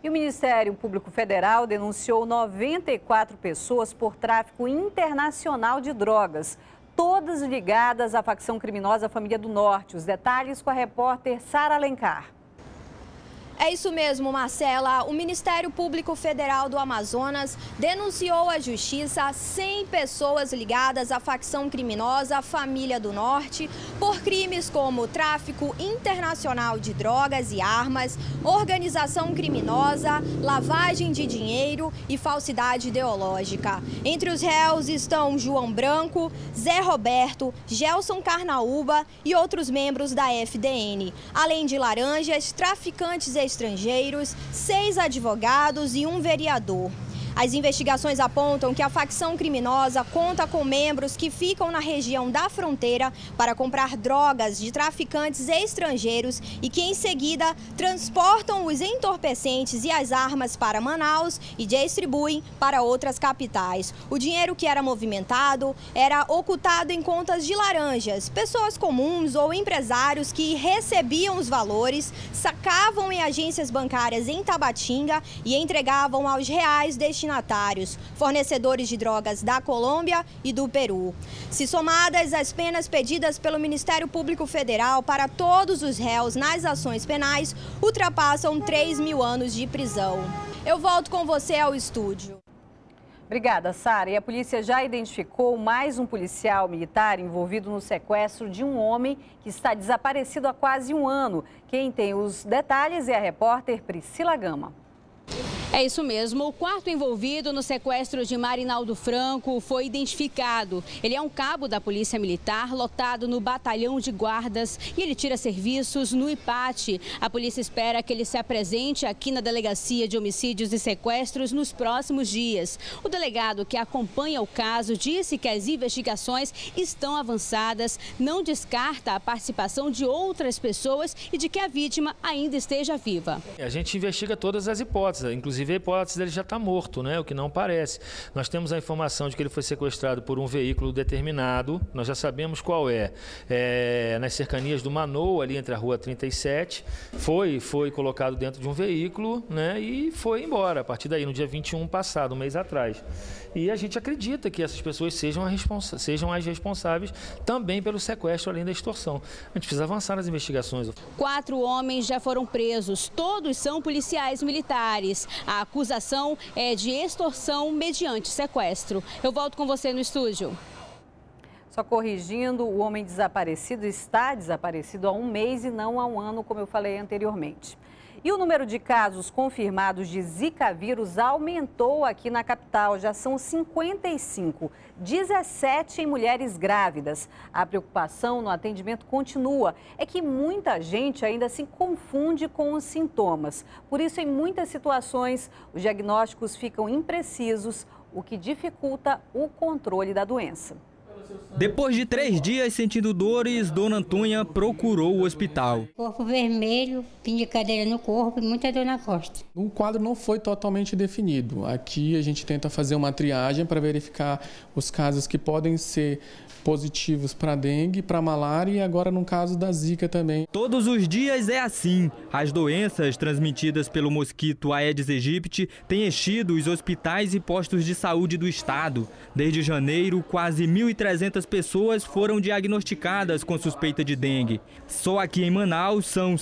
E o Ministério Público Federal denunciou 94 pessoas por tráfico internacional de drogas, todas ligadas à facção criminosa Família do Norte. Os detalhes com a repórter Sara Alencar. É isso mesmo, Marcela. O Ministério Público Federal do Amazonas denunciou à Justiça 100 pessoas ligadas à facção criminosa Família do Norte por crimes como tráfico internacional de drogas e armas, organização criminosa, lavagem de dinheiro e falsidade ideológica. Entre os réus estão João Branco, Zé Roberto, Gelson Carnaúba e outros membros da FDN, além de laranjas, traficantes estrangeiros, 6 advogados e 1 vereador. As investigações apontam que a facção criminosa conta com membros que ficam na região da fronteira para comprar drogas de traficantes estrangeiros e que, em seguida, transportam os entorpecentes e as armas para Manaus e distribuem para outras capitais. O dinheiro que era movimentado era ocultado em contas de laranjas. Pessoas comuns ou empresários que recebiam os valores, sacavam em agências bancárias em Tabatinga e entregavam aos reais destinatários, fornecedores de drogas da Colômbia e do Peru. Se somadas as penas pedidas pelo Ministério Público Federal para todos os réus nas ações penais, ultrapassam 3.000 anos de prisão. Eu volto com você ao estúdio. Obrigada, Sara. E a polícia já identificou mais um policial militar envolvido no sequestro de um homem que está desaparecido há quase um ano. Quem tem os detalhes é a repórter Priscila Gama. É isso mesmo, o quarto envolvido no sequestro de Marinaldo Franco foi identificado. Ele é um cabo da Polícia Militar, lotado no batalhão de guardas e ele tira serviços no IPAT. A polícia espera que ele se apresente aqui na Delegacia de Homicídios e Sequestros nos próximos dias. O delegado que acompanha o caso disse que as investigações estão avançadas, não descarta a participação de outras pessoas e de que a vítima ainda esteja viva. A gente investiga todas as hipóteses, inclusive a hipótese dele já está morto, né? O que não parece. Nós temos a informação de que ele foi sequestrado por um veículo determinado, nós já sabemos qual é. Nas cercanias do Manoa, ali entre a rua 37, foi colocado dentro de um veículo, né? E foi embora, a partir daí, no dia 21 passado, um mês atrás. E a gente acredita que essas pessoas sejam as responsáveis também pelo sequestro, além da extorsão. A gente precisa avançar nas investigações. 4 homens já foram presos, todos são policiais militares. A acusação é de extorsão mediante sequestro. Eu volto com você no estúdio. Só corrigindo, o homem desaparecido está desaparecido há um mês e não há um ano, como eu falei anteriormente. E o número de casos confirmados de Zika vírus aumentou aqui na capital. Já são 55, 17 em mulheres grávidas. A preocupação no atendimento continua. É que muita gente ainda se confunde com os sintomas. Por isso, em muitas situações, os diagnósticos ficam imprecisos, o que dificulta o controle da doença. Depois de 3 dias sentindo dores, Dona Antônia procurou o hospital. Corpo vermelho, fim de cadeira no corpo e muita dor na costa. O quadro não foi totalmente definido. Aqui a gente tenta fazer uma triagem para verificar os casos que podem ser positivos para dengue, para malária e agora no caso da Zika também. Todos os dias é assim. As doenças transmitidas pelo mosquito Aedes aegypti têm enchido os hospitais e postos de saúde do estado. Desde janeiro, quase 1.300 pessoas foram diagnosticadas com suspeita de dengue. Só aqui em Manaus são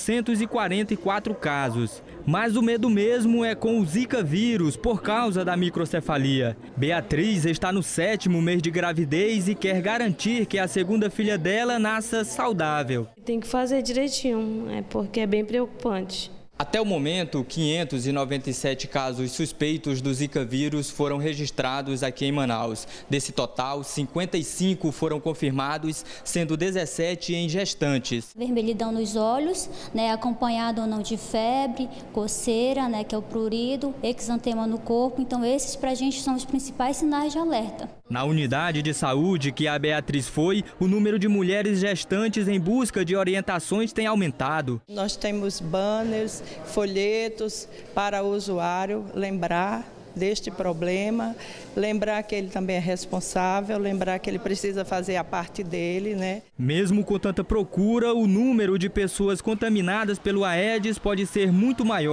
744 casos. Mas o medo mesmo é com o Zika vírus por causa da microcefalia. Beatriz está no 7º mês de gravidez e quer garantir que a segunda filha dela nasça saudável. Tem que fazer direitinho, porque é bem preocupante. Até o momento, 597 casos suspeitos do Zika vírus foram registrados aqui em Manaus. Desse total, 55 foram confirmados, sendo 17 em gestantes. Vermelhidão nos olhos, acompanhado ou não de febre, coceira, que é o prurido, exantema no corpo. Então esses pra gente são os principais sinais de alerta. Na unidade de saúde que a Beatriz foi, o número de mulheres gestantes em busca de orientações tem aumentado. Nós temos banners, folhetos para o usuário lembrar deste problema, lembrar que ele também é responsável, lembrar que ele precisa fazer a parte dele, Mesmo com tanta procura, o número de pessoas contaminadas pelo Aedes pode ser muito maior.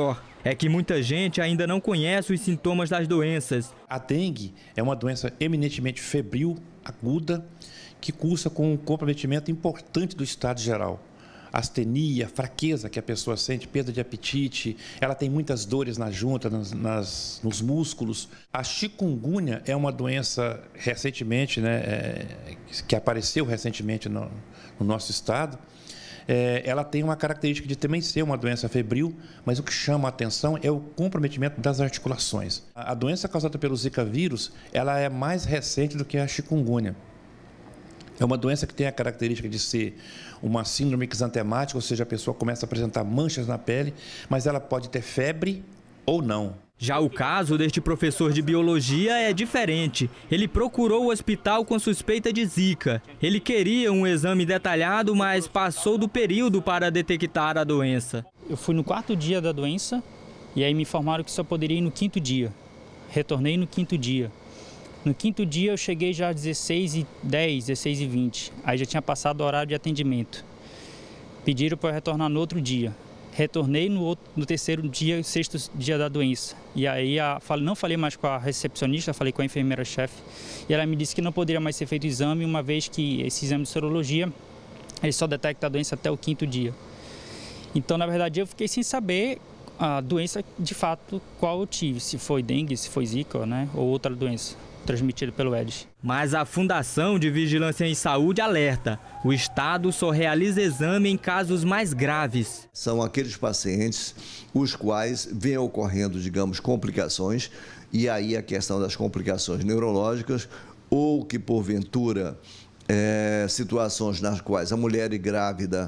é que muita gente ainda não conhece os sintomas das doenças. A dengue é uma doença eminentemente febril, aguda, que cursa com um comprometimento importante do estado geral. Astenia, fraqueza que a pessoa sente, perda de apetite, ela tem muitas dores na junta, nos músculos. A chikungunya é uma doença recentemente, que apareceu recentemente no nosso estado. Ela tem uma característica de também ser uma doença febril, mas o que chama a atenção é o comprometimento das articulações. A doença causada pelo Zika vírus, ela é mais recente do que a chikungunya. É uma doença que tem a característica de ser uma síndrome exantemática, ou seja, a pessoa começa a apresentar manchas na pele, mas ela pode ter febre ou não. Já o caso deste professor de biologia é diferente. Ele procurou o hospital com suspeita de Zika. Ele queria um exame detalhado, mas passou do período para detectar a doença. Eu fui no 4º dia da doença e aí me informaram que só poderia ir no 5º dia. Retornei no 5º dia. No 5º dia eu cheguei já às 16h10, 16h20. Aí já tinha passado o horário de atendimento. Pediram para eu retornar no outro dia. Retornei no 3º dia, 6º dia da doença. E aí não falei mais com a recepcionista, falei com a enfermeira-chefe. E ela me disse que não poderia mais ser feito o exame, uma vez que esse exame de sorologia, ele só detecta a doença até o 5º dia. Então, na verdade, eu fiquei sem saber a doença de fato qual eu tive. Se foi dengue, se foi zika, ou outra doença transmitida pelo Aedes. Mas a Fundação de Vigilância em Saúde alerta: o Estado só realiza exame em casos mais graves. São aqueles pacientes os quais vêm ocorrendo, digamos, complicações, e aí a questão das complicações neurológicas, ou que porventura situações nas quais a mulher grávida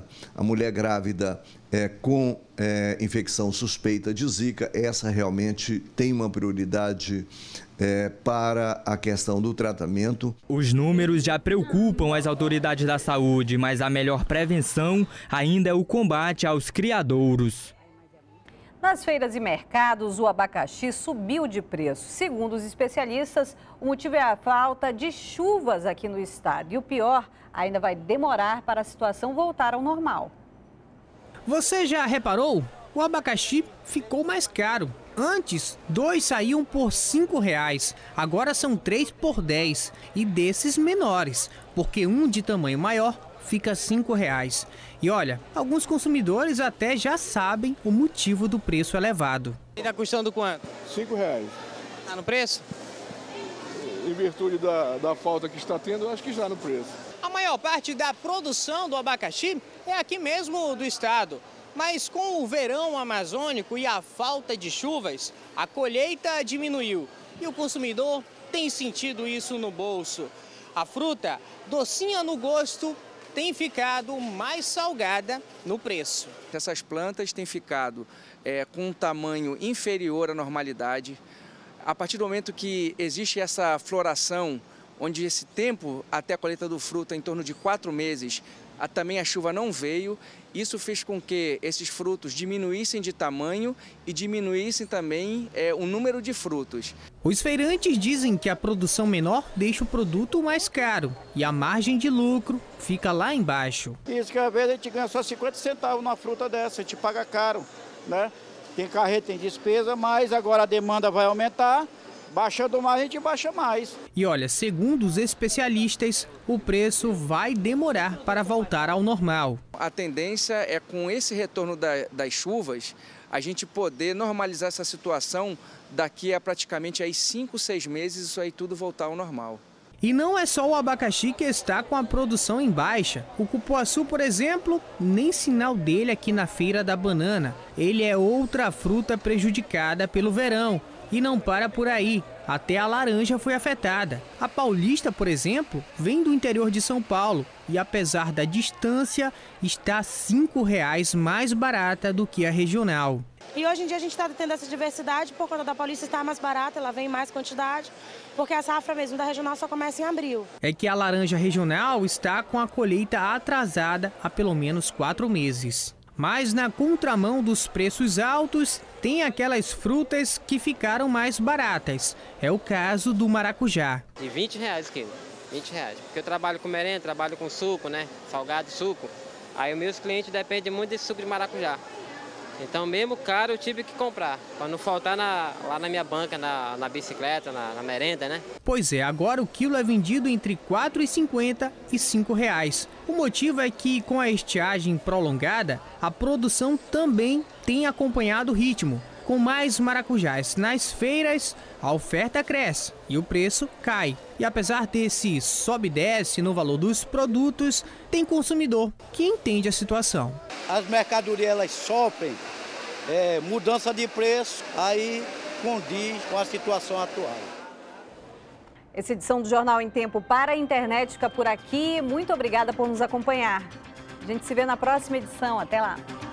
com infecção suspeita de Zika, essa realmente tem uma prioridade para a questão do tratamento. Os números já preocupam as autoridades da saúde, mas a melhor prevenção ainda é o combate aos criadouros. Nas feiras e mercados, o abacaxi subiu de preço. Segundo os especialistas, o motivo é a falta de chuvas aqui no estado. E o pior, ainda vai demorar para a situação voltar ao normal. Você já reparou? O abacaxi ficou mais caro. Antes, 2 saíam por R$ 5,00, agora são 3 por R$ 10, e desses menores, porque um de tamanho maior fica R$ 5,00. E olha, alguns consumidores até já sabem o motivo do preço elevado. E está custando quanto? R$ 5,00. Está no preço? Em virtude da falta que está tendo, eu acho que já no preço. A maior parte da produção do abacaxi é aqui mesmo do estado. Mas com o verão amazônico e a falta de chuvas, a colheita diminuiu. E o consumidor tem sentido isso no bolso. A fruta, docinha no gosto, tem ficado mais salgada no preço. Essas plantas têm ficado com um tamanho inferior à normalidade. A partir do momento que existe essa floração, onde esse tempo até a colheita do fruto é em torno de 4 meses, também a chuva não veio. Isso fez com que esses frutos diminuíssem de tamanho e diminuíssem também o número de frutos. Os feirantes dizem que a produção menor deixa o produto mais caro e a margem de lucro fica lá embaixo. Isso que às vezes a gente ganha só 50 centavos na fruta dessa, a gente paga caro, né? Tem carreta, tem despesa, mas agora a demanda vai aumentar. Baixando mais, a gente baixa mais. E olha, segundo os especialistas, o preço vai demorar para voltar ao normal. A tendência é, com esse retorno das chuvas, a gente poder normalizar essa situação daqui a praticamente 5, 6 meses, isso aí tudo voltar ao normal. E não é só o abacaxi que está com a produção em baixa. O cupuaçu, por exemplo, nem sinal dele aqui na Feira da Banana. Ele é outra fruta prejudicada pelo verão. E não para por aí, até a laranja foi afetada. A paulista, por exemplo, vem do interior de São Paulo e, apesar da distância, está R$ 5,00 mais barata do que a regional. E hoje em dia a gente está tendo essa diversidade por conta da paulista estar mais barata, ela vem em mais quantidade, porque a safra mesmo da regional só começa em abril. É que a laranja regional está com a colheita atrasada há pelo menos 4 meses. Mas na contramão dos preços altos, tem aquelas frutas que ficaram mais baratas. É o caso do maracujá. De R$20 quilo, R$20. Porque eu trabalho com merenda, trabalho com suco, né? Salgado e suco. Aí os meus clientes dependem muito desse suco de maracujá. Então, mesmo caro, eu tive que comprar, para não faltar lá na minha banca, na bicicleta, na merenda, né? Pois é, agora o quilo é vendido entre R$ 4,50 e R$ 5,00. O motivo é que, com a estiagem prolongada, a produção também tem acompanhado o ritmo. Com mais maracujás nas feiras, a oferta cresce e o preço cai. E apesar desse sobe e desce no valor dos produtos, tem consumidor que entende a situação. As mercadorias elas sofrem mudança de preço, aí condiz com a situação atual. Essa edição do Jornal em Tempo para a internet fica por aqui. Muito obrigada por nos acompanhar. A gente se vê na próxima edição. Até lá.